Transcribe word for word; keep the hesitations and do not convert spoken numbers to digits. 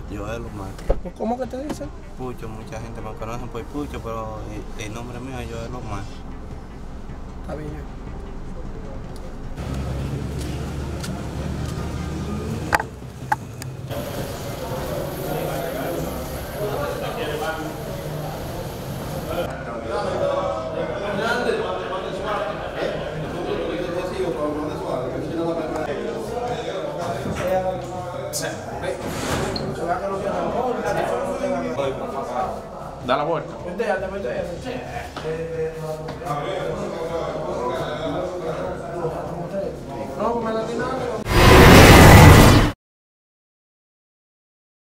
Joel Omar. ¿Cómo que te dicen? Pucho, mucha gente me conoce por Pucho, pero el, el nombre mío es Joel Omar. Está bien. Da la vuelta. Vete, vete, vete.